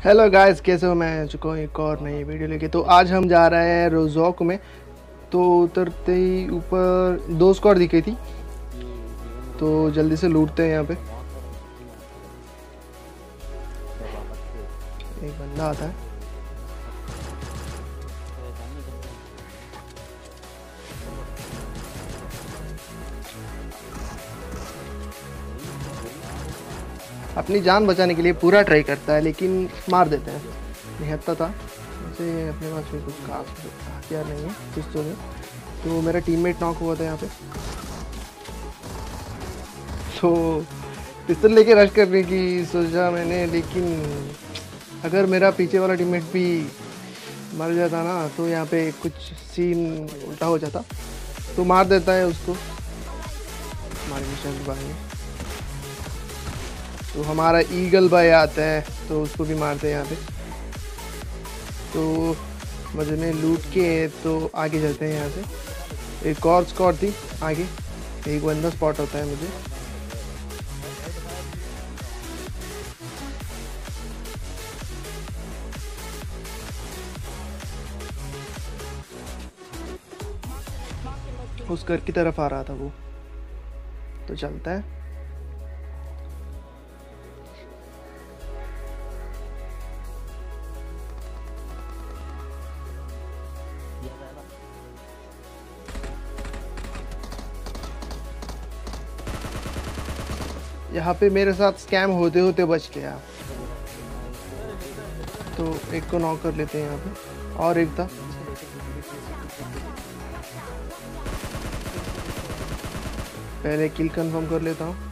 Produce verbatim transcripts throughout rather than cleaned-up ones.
Hello guys, कैसे हो? मैं आ चुका हूँ एक और नई वीडियो लेके। तो आज हम जा रहे हैं रोजोक में। तो उतरते ही ऊपर दो स्क्वाड दिखी थी, तो जल्दी से लूटते हैं। यहाँ पे एक बंदा आता है। अपनी जान बचाने के लिए पूरा ट्राई करता है, लेकिन मार देते हैं। निहत्ता था वैसे, अपने पास भी कुछ खास हथियार नहीं है पिस्तौल में। तो मेरा टीममेट नॉक हुआ था यहाँ पे, तो पिस्तौल लेके रश करने की सोचा मैंने, लेकिन अगर मेरा पीछे वाला टीममेट भी मर जाता ना तो यहाँ पे कुछ सीन उल्टा हो जाता। तो मार देता है उसको, हमारे मिशन भाई। तो हमारा ईगल भाई आता है तो उसको भी मारते हैं यहाँ पे। तो मजे में लूट के तो आगे चलते हैं यहाँ से। एक और स्क्वाड थी आगे, एक बंदा स्पॉट होता है मुझे। उस घर की तरफ आ रहा था वो, तो चलता है। यहाँ पे मेरे साथ स्कैम होते होते बच गया, तो एक को नॉक कर लेते हैं यहाँ पे। और एक था, पहले किल कंफर्म कर लेता हूँ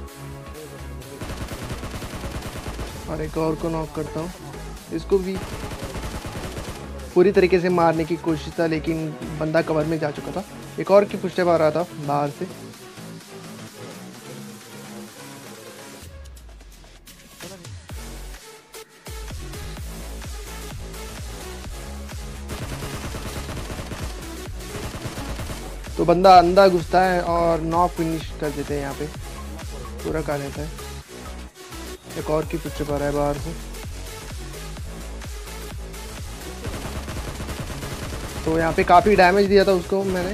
और एक और को नॉक करता हूँ। इसको भी पूरी तरीके से मारने की कोशिश था, लेकिन बंदा कवर में जा चुका था। एक और की पुष्टि आ रहा था बाहर से। तो बंदा अंदर घुसता है और नॉक फिनिश कर देते हैं, यहाँ पे पूरा कर देता है। एक और की पुष्टि पा रहा है बाहर से। तो यहाँ पे काफ़ी डैमेज दिया था उसको मैंने,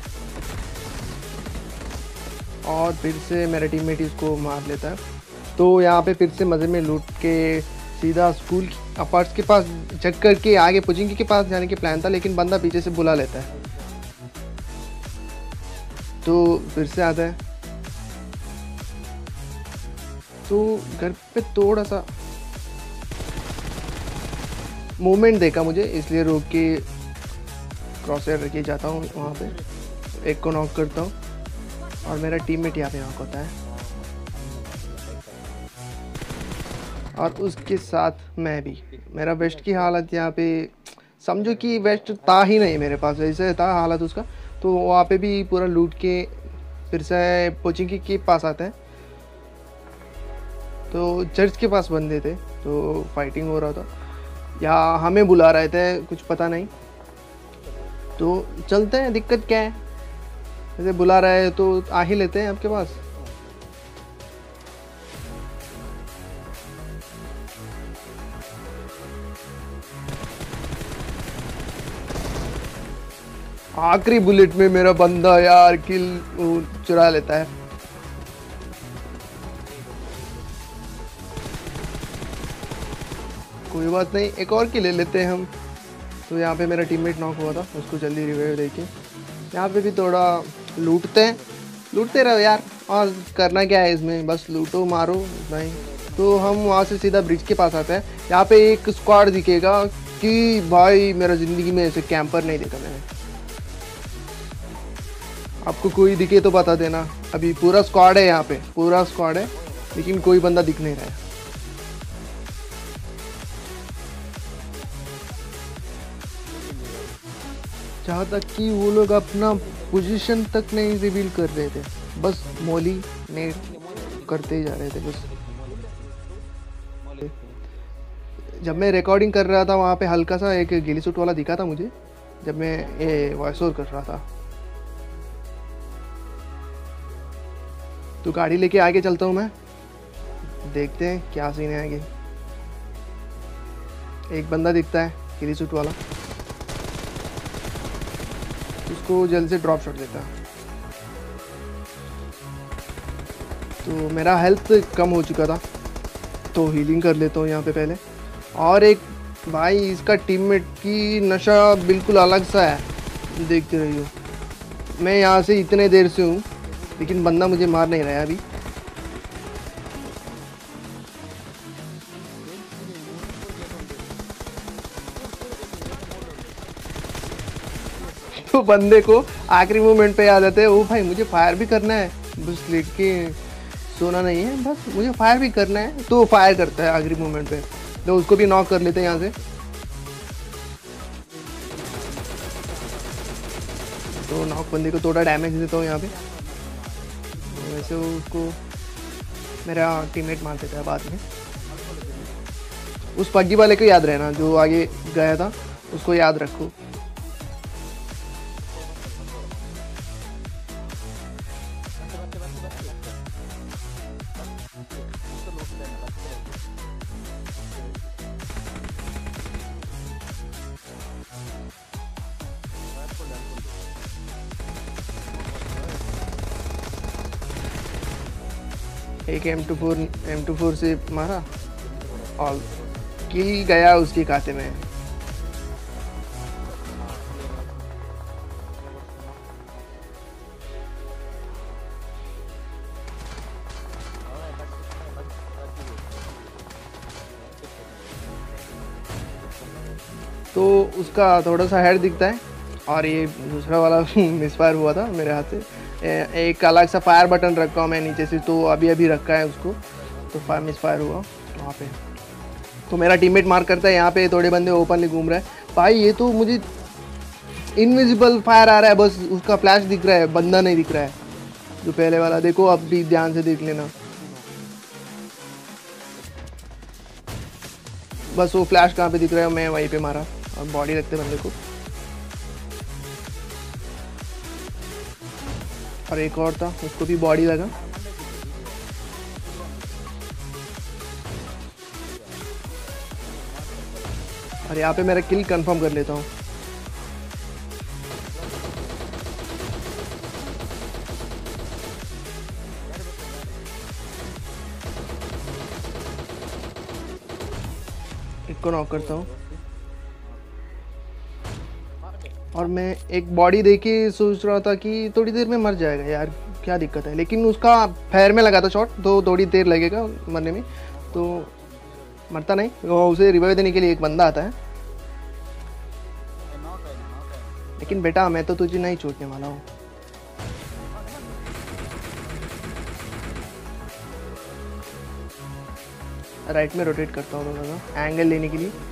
और फिर से मेरा टीममेट इसको मार लेता है। तो यहाँ पे फिर से मज़े में लूट के सीधा स्कूल अपार्ट्स के पास चेक करके आगे पुजिंगी के पास जाने की प्लान था, लेकिन बंदा पीछे से बुला लेता है। तो फिर से आता है, तो घर पे थोड़ा सा मूवमेंट देखा मुझे, इसलिए रोक के क्रॉसर रख के जाता हूँ वहाँ पे। एक को नॉक करता हूँ और मेरा टीममेट यहाँ पे नॉक होता है, और उसके साथ मैं भी। मेरा वेस्ट की हालत यहाँ पे समझो कि वेस्ट था ही नहीं मेरे पास, ऐसे था हालत उसका। तो वहाँ पे भी पूरा लूट के फिर से पोचिंग के पास आते हैं। तो चर्च के पास बंदे थे, तो फाइटिंग हो रहा था या हमें बुला रहे थे, कुछ पता नहीं। तो चलते हैं, दिक्कत क्या है, जैसे बुला रहे हैं तो आ ही लेते हैं आपके पास। आखिरी बुलेट में मेरा बंदा यार किल चुरा लेता है। कोई बात नहीं, एक और किल ले लेते हैं हम। तो यहाँ पे मेरा टीममेट नॉक हुआ था, उसको जल्दी रिवाइव देके यहाँ पे भी थोड़ा लूटते हैं। लूटते रहो यार, और करना क्या है इसमें, बस लूटो मारो नहीं। तो हम वहाँ से सीधा ब्रिज के पास आते हैं। यहाँ पे एक स्क्वाड दिखेगा कि भाई मेरा ज़िंदगी में ऐसे कैंपर नहीं देखा मैंने। आपको कोई दिखे तो बता देना। अभी पूरा स्क्वाड है, यहाँ पे पूरा स्क्वाड है, लेकिन कोई बंदा दिख नहीं रहा है। जहाँ तक कि वो लोग अपना पोजीशन तक नहीं रिवील कर रहे थे, बस मोली नेट करते ही जा रहे थे बस। जब मैं रिकॉर्डिंग कर रहा था वहाँ पे हल्का सा एक गिली सूट वाला दिखा था मुझे, जब मैं ये वॉइस ओवर कर रहा था। तो गाड़ी लेके आगे चलता हूँ मैं, देखते हैं क्या सीन है आगे। एक बंदा दिखता है किली सूट वाला, उसको जल्द से ड्रॉप शॉट देता है। तो मेरा हेल्थ कम हो चुका था तो हीलिंग कर लेता हूँ यहाँ पे पहले। और एक भाई इसका टीममेट की नशा बिल्कुल अलग सा है, देखते रही हो। मैं यहाँ से इतने देर से हूँ लेकिन बंदा मुझे मार नहीं रहा है अभी। तो बंदे को आखिरी मोमेंट पे याद आते है, ओ भाई मुझे फायर भी करना है, बस लेके सोना नहीं है, बस मुझे फायर भी करना है। तो फायर करता है आखिरी मोमेंट पे, तो उसको भी नॉक कर लेते हैं यहाँ से। तो नॉक बंदे को थोड़ा डैमेज देता हूँ यहाँ पे। तो वैसे उसको मेरा टीममेट मार देता है बाद में। उस पग्गी वाले को याद रहना जो आगे गया था, उसको याद रखो। एक M two four M two four से मारा और किल गया उसके खाते में। तो उसका थोड़ा सा हेड दिखता है और ये दूसरा वाला मिसफायर हुआ था मेरे हाथ से। एक अलग सा फायर बटन रखा हूँ मैं नीचे से, तो अभी अभी रखा है उसको, तो फायर मिसफायर हुआ वहाँ पे। तो मेरा टीममेट मार करता है, यहाँ पे थोड़े बंदे ओपनली घूम रहे हैं। भाई ये तो मुझे इनविजिबल फायर आ रहा है, बस उसका फ्लैश दिख रहा है, बंदा नहीं दिख रहा है। जो पहले वाला देखो, अब भी ध्यान से देख लेना, बस वो फ्लैश कहाँ पे दिख रहा है, मैं वहीं पे मारा और बॉडी रखते बंदे को। और एक और था, उसको भी बॉडी लगा। और यहाँ पे मेरा किल कंफर्म कर लेता हूँ। एक को नॉक करता हूँ और मैं एक बॉडी देके सोच रहा था कि थोड़ी देर में मर जाएगा यार, क्या दिक्कत है, लेकिन उसका पैर में लगा था शॉट, तो थोड़ी देर लगेगा मरने में, तो मरता नहीं। वो उसे रिवाइव देने के लिए एक बंदा आता है, लेकिन बेटा मैं तो तुझे नहीं छोड़ने वाला हूँ। राइट में रोटेट करता हूँ थोड़ा सा एंगल लेने के लिए।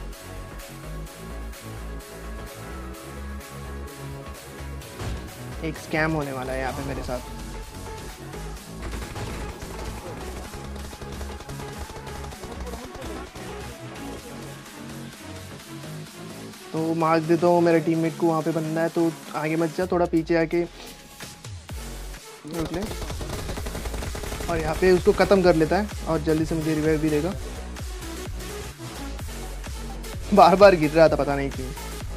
एक स्कैम होने वाला है यहाँ पे मेरे साथ। तो मार्क देता हूँ मेरे टीममेट को, वहाँ पे बंदा है, तो आगे मत जा, थोड़ा पीछे आके रुक ले। और यहाँ पे उसको ख़त्म कर लेता है और जल्दी से मुझे रिवाइव भी देगा। बार बार गिर रहा था, पता नहीं क्यों।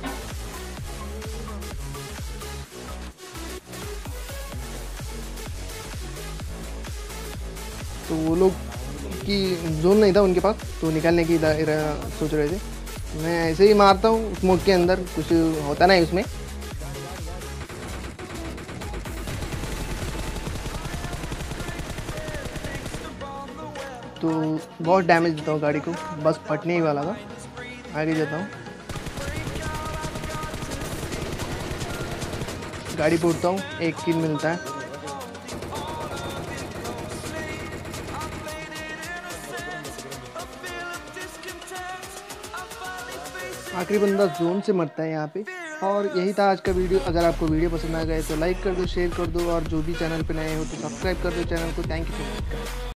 तो वो लोग की जोन नहीं था उनके पास, तो निकालने की सोच रहे थे। मैं ऐसे ही मारता हूँ स्मोक के अंदर, कुछ होता नहीं उसमें। तो बहुत डैमेज देता हूँ गाड़ी को, बस फटने ही वाला था। आगे जाता हूँ, गाड़ी फोड़ता हूँ, एक किल मिलता है। आखिरी बंदा जोन से मरता है यहाँ पे। और यही था आज का वीडियो। अगर आपको वीडियो पसंद आ गए तो लाइक कर दो, शेयर कर दो, और जो भी चैनल पे नए हो तो सब्सक्राइब कर दो चैनल को। Thank you so much.